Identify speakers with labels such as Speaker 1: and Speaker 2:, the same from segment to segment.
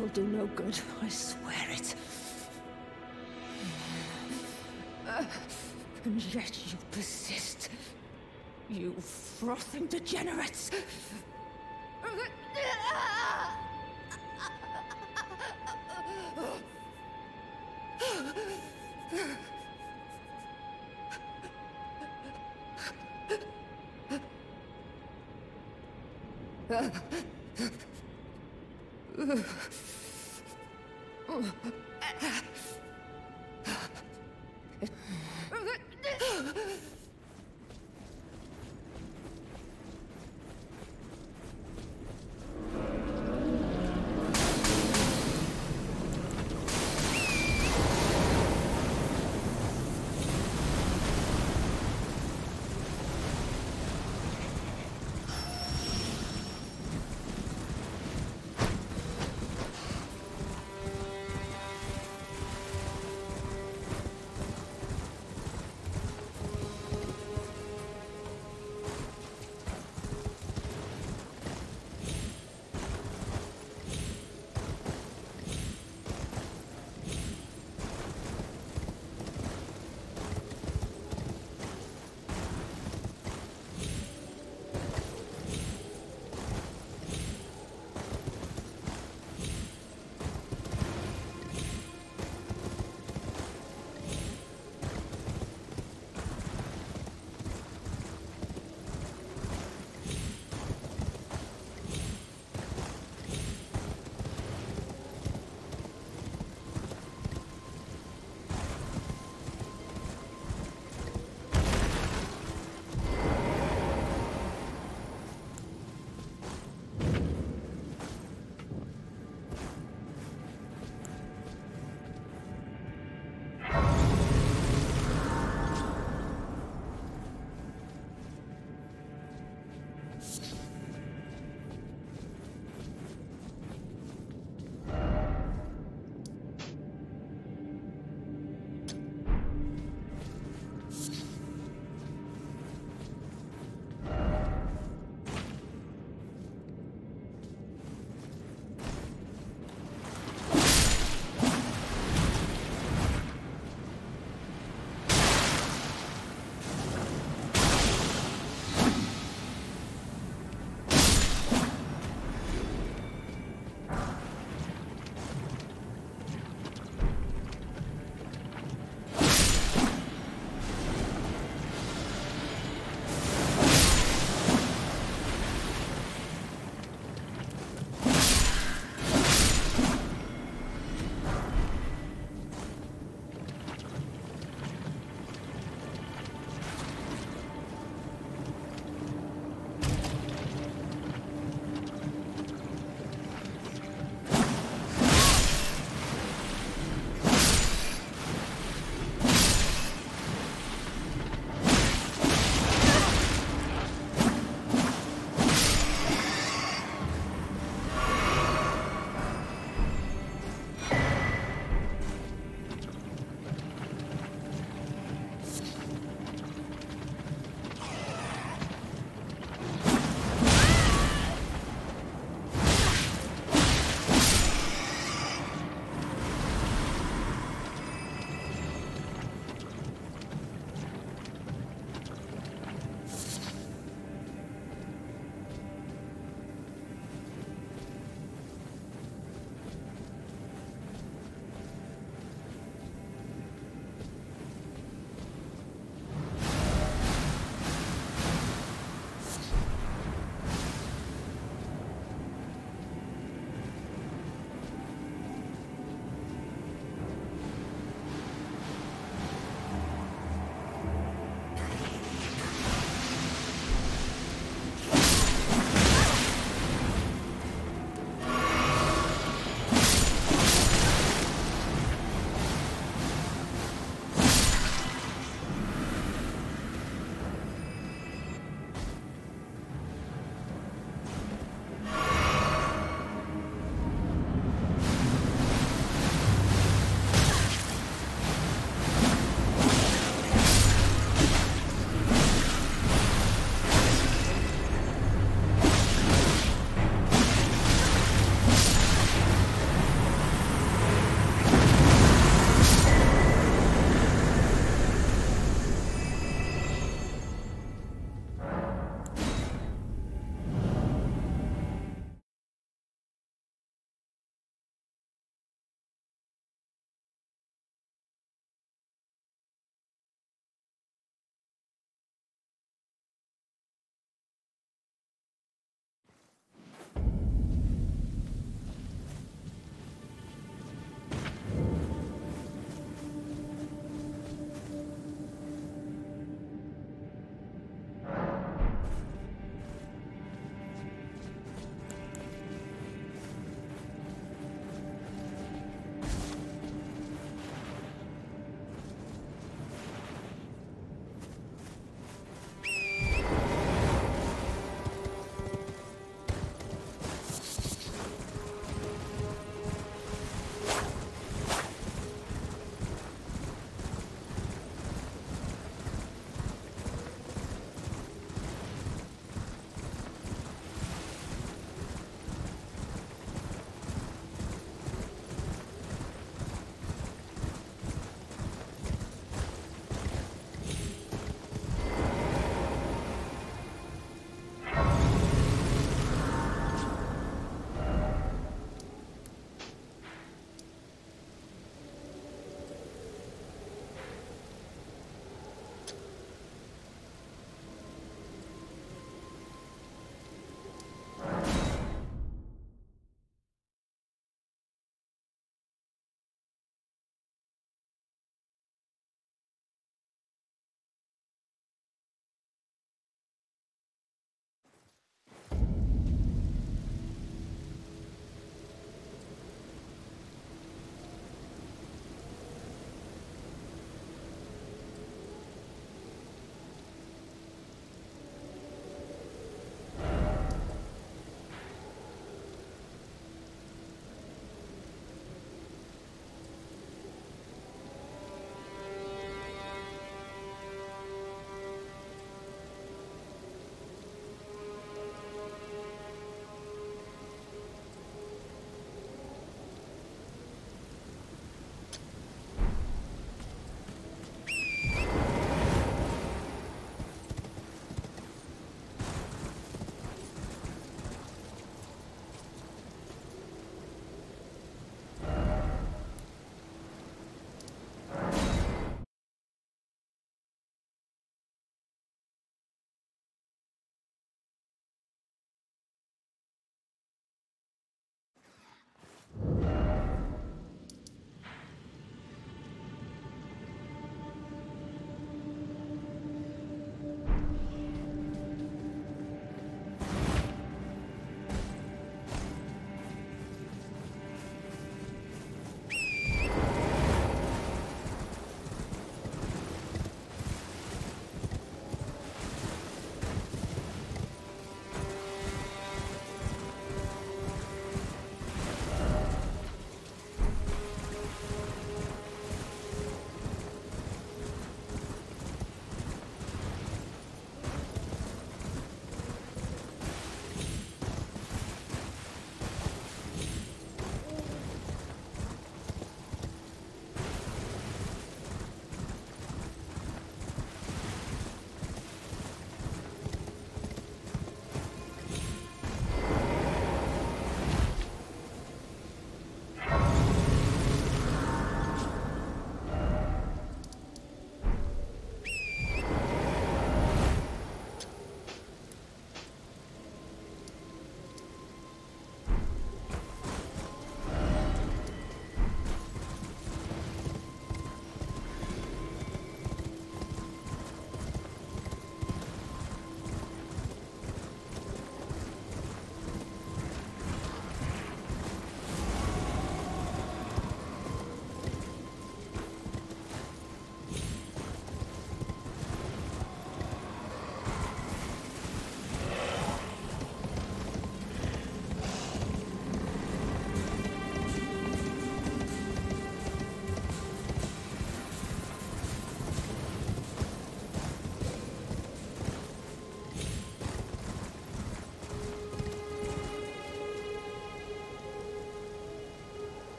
Speaker 1: will do no good, I swear it. And yet you persist. You frothing degenerates!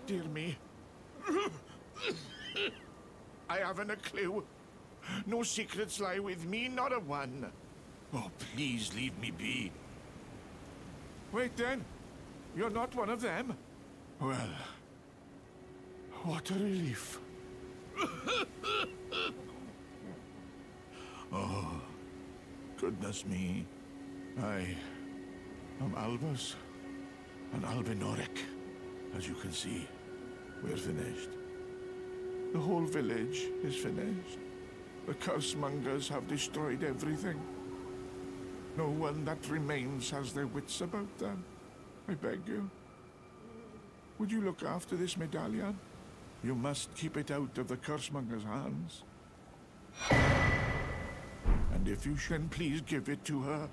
Speaker 2: dear me. I haven't a clue. No secrets lie with me, not a one. Oh, please leave me be. Wait then. You're not one of them? Well, what a relief. Oh, goodness me. I am Albus and Albinoric. As you can see, we're finished. The whole village is finished. The cursemongers have destroyed everything. No one that remains has their wits about them. I beg you. Would you look after this medallion? You must keep it out of the cursemonger's hands. And if you can, please give it to her.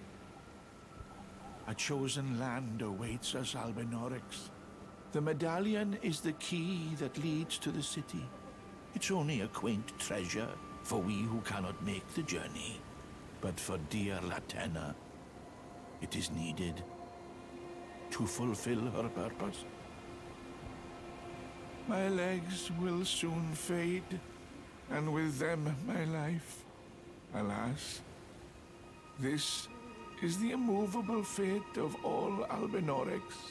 Speaker 2: A chosen land awaits us, Albinorics. The medallion is the key that leads to the city. It's only a quaint treasure for we who cannot make the journey. But for dear Latenna, it is needed to fulfill her purpose. My legs will soon fade, and with them my life. Alas, this is the immovable fate of all Albinorics.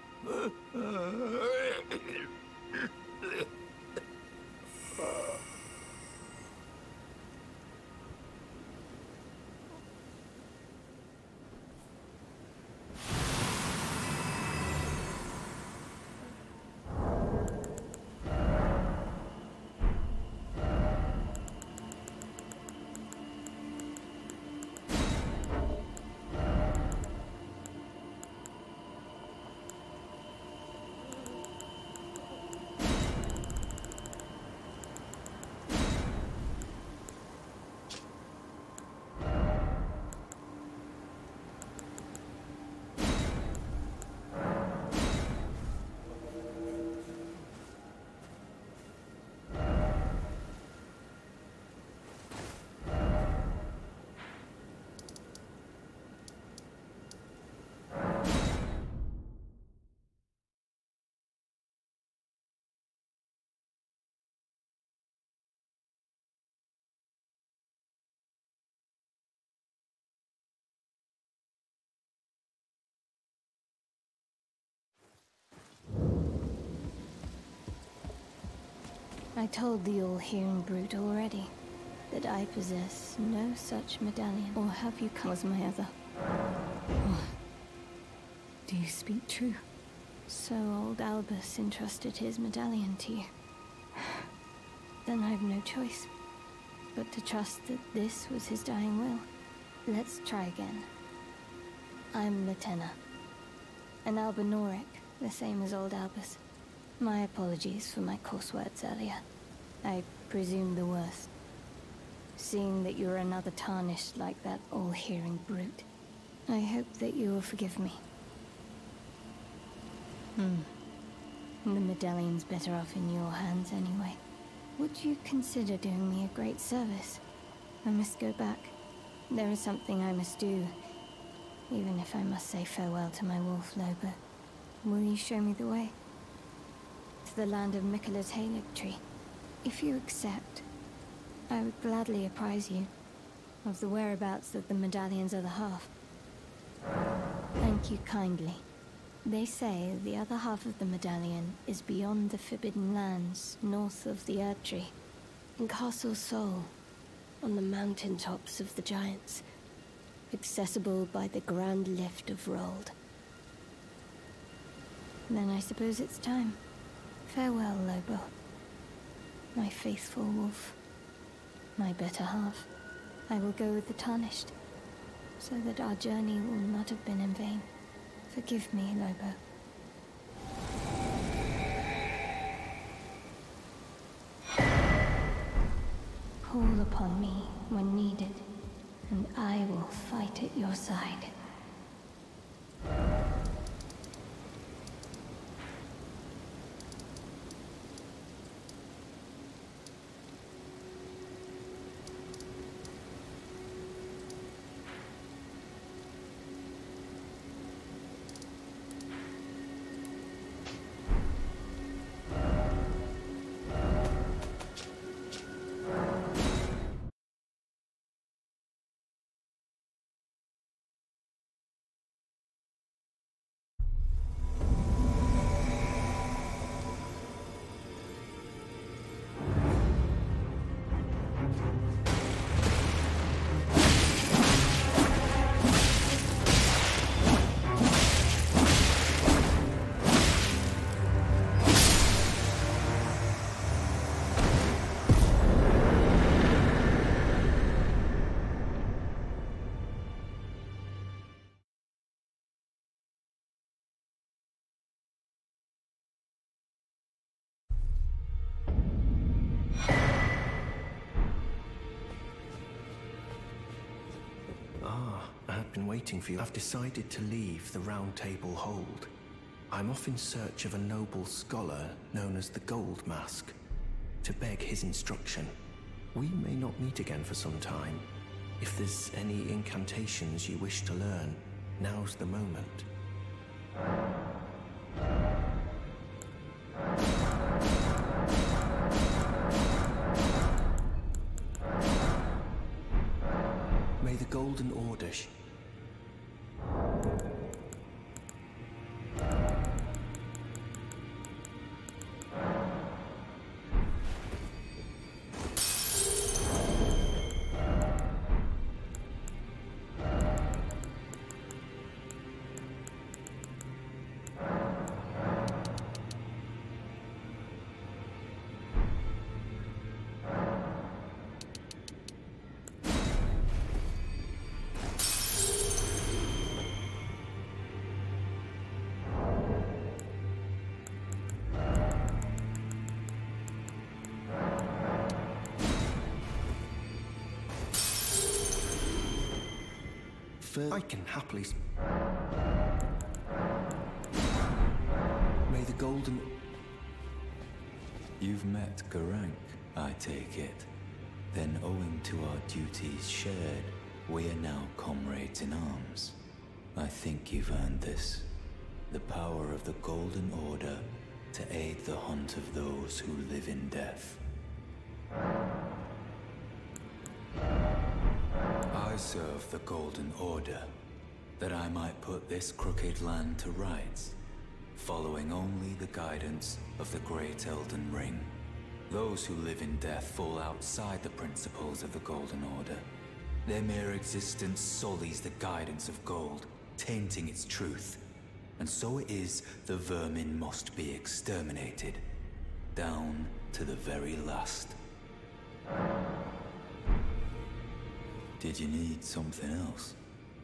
Speaker 3: I told the all-hearing brute already that I possess no such medallion. Or have you come as my other?
Speaker 1: Oh. Do you speak true?
Speaker 3: So old Albus entrusted his medallion to you. Then I've no choice but to trust that this was his dying will. Let's try again. I'm Latenna, an Albinoric, the same as old Albus. My apologies for my coarse words earlier. I presume the worst. Seeing that you're another tarnished like that all-hearing brute, I hope that you will forgive me. The medallion's better off in your hands anyway. Would you consider doing me a great service? I must go back. There is something I must do, even if I must say farewell to my wolf Lobo. Will you show me the way? To the land of Miquella's Halig tree. If you accept, I would gladly apprise you of the whereabouts of the medallion's other half. Thank you kindly. They say the other half of the medallion is beyond the Forbidden Lands, north of the Erdtree, in Castle Sol, on the mountaintops of the Giants, accessible by the Grand Lift of Rold. Then I suppose it's time. Farewell, Lobo. My faithful wolf. My better half. I will go with the Tarnished, so that our journey will not have been in vain. Forgive me, Lobo. Call upon me when needed, and I will fight at your side.
Speaker 4: waiting for you. I've decided to leave the Round Table Hold. I'm off in search of a noble scholar known as the Gold Mask, to beg his instruction. We may not meet again for some time. If there's any incantations you wish to learn, now's the moment. May the Golden Order I can happily... May the Golden...
Speaker 5: You've met Geraint, I take it. Then owing to our duties shared, we are now comrades in arms. I think you've earned this. The power of the Golden Order to aid the hunt of those who live in death. I serve the Golden Order, that I might put this crooked land to rights, following only the guidance of the Great Elden Ring. Those who live in death fall outside the principles of the Golden Order. Their mere existence sullies the guidance of gold, tainting its truth. And so it is the vermin must be exterminated, down to the very last. Did you need something else?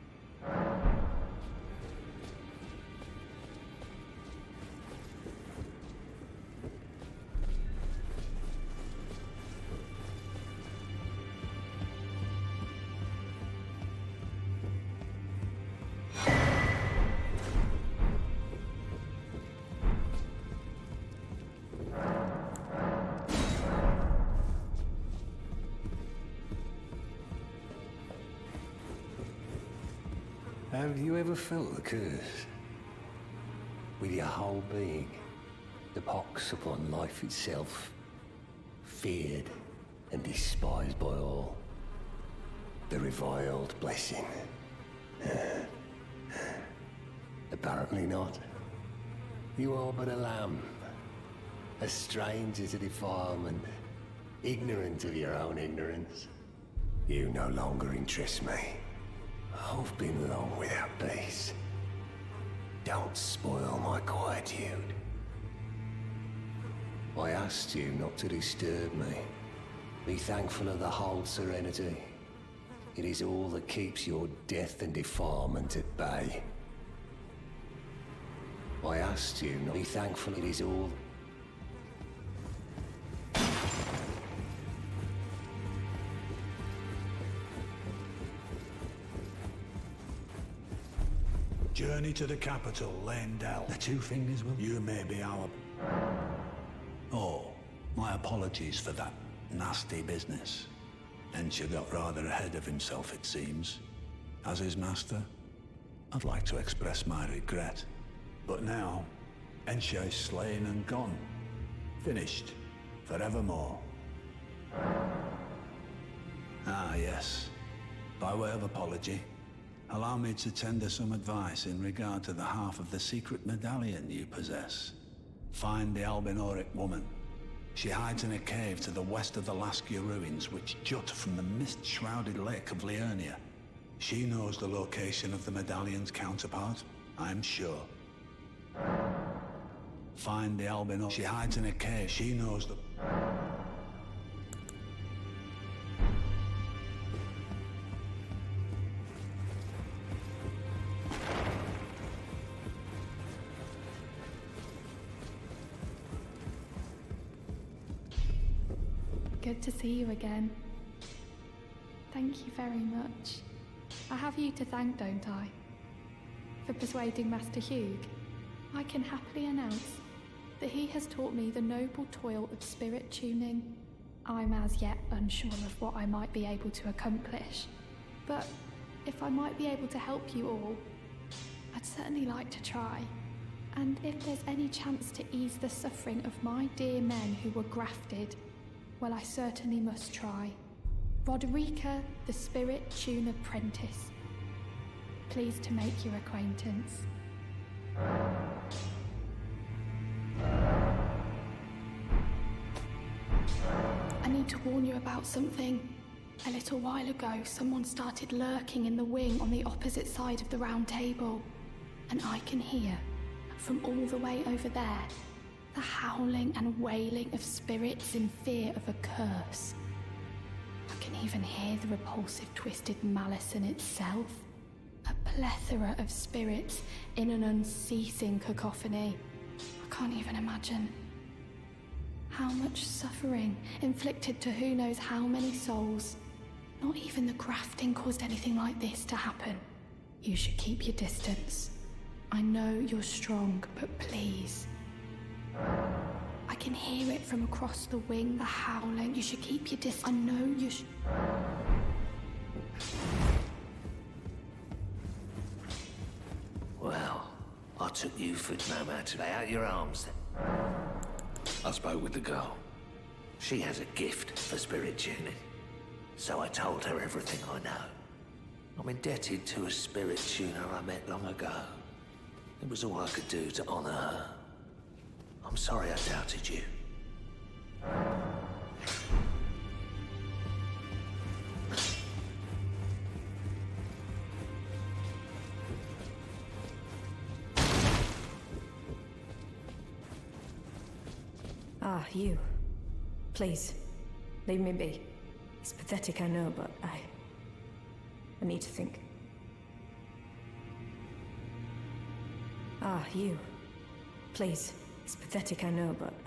Speaker 6: Have you ever felt the curse? With your whole being, the pox upon life itself, feared and despised by all. The reviled blessing. Apparently not. You are but a lamb, a stranger to defilement, ignorant of your own ignorance. You no longer interest me. I've been long without peace. Don't spoil my quietude. I asked you not to disturb me. Be thankful of the whole serenity. It is all that keeps your death and defilement at bay. I asked you not to be thankful. It is all...
Speaker 7: Journey to the capital, Leyndell.
Speaker 8: The Two Fingers will...
Speaker 7: You may be our... Oh, my apologies for that nasty business. Ensha got rather ahead of himself, it seems. As his master, I'd like to express my regret. But now, Ensha is slain and gone. Finished. Forevermore. Ah, yes. By way of apology, allow me to tender some advice in regard to the half of the secret medallion you possess. Find the Albinauric woman. She hides in a cave to the west of the Laskia ruins, which jut from the mist-shrouded lake of Liurnia. She knows the location of the medallion's counterpart, I'm sure. Find the Albinauric. She hides in a cave. She knows the...
Speaker 9: Good to see you again. Thank you very much.
Speaker 8: I have you to thank, don't I? For persuading Master Hugh. I can happily announce that he has taught me the noble toil of spirit tuning. I'm as yet unsure of what I might be able to accomplish, but if I might be able to help you all, I'd certainly like to try. And if there's any chance to ease the suffering of my dear men who were grafted, well, I certainly must try. Roderica, the Spirit Tune Apprentice. Pleased to make your acquaintance. I need to warn you about something. A little while ago, someone started lurking in the wing on the opposite side of the round table. And I can hear, from all the way over there, the howling and wailing of spirits in fear of a curse. I can even hear the repulsive twisted malice in itself. A plethora of spirits in an unceasing cacophony. I can't even imagine. How much suffering inflicted to who knows how many souls. Not even the grafting caused anything like this to happen. You should keep your distance. I know you're strong, but please. I can hear it from across the wing, the howling. You should keep your distance. I know you should...
Speaker 6: Well, I took you for no matter. Lay out your arms then. I spoke with the girl. She has a gift for spirit tuning. So I told her everything I know. I'm indebted to a spirit tuner I met long ago. It was all I could do to honor her. I'm sorry I doubted you.
Speaker 1: Ah, you. Please, leave me be. It's pathetic, I know, but I need to think. Ah, you. Please, it's pathetic, I know, but...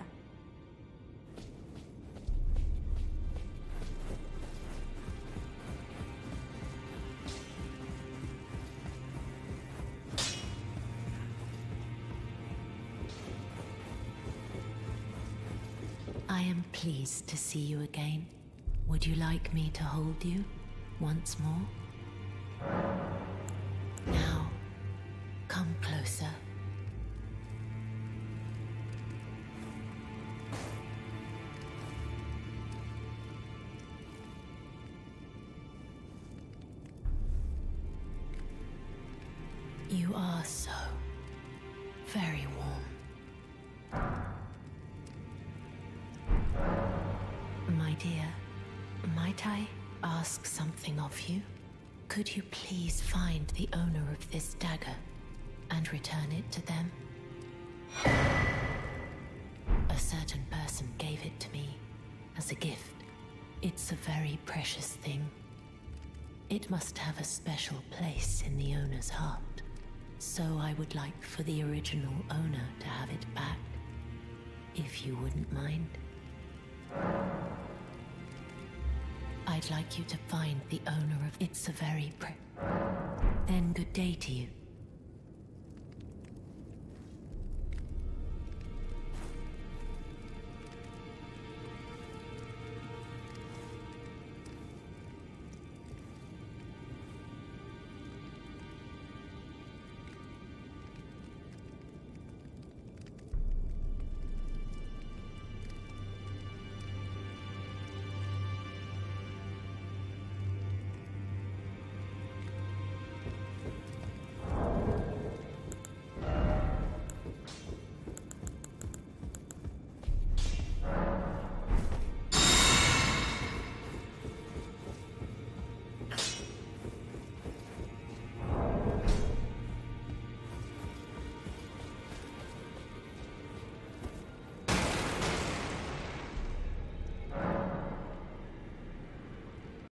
Speaker 9: I am pleased to see you again. Would you like me to hold you once more? Now, come closer. You are so very warm. My dear, might I ask something of you? Could you please find the owner of this dagger and return it to them? A certain person gave it to me as a gift. It's a very precious thing. It must have a special place in the owner's heart. So I would like for the original owner to have it back, if you wouldn't mind. I'd like you to find the owner of It's a very Then good day to you.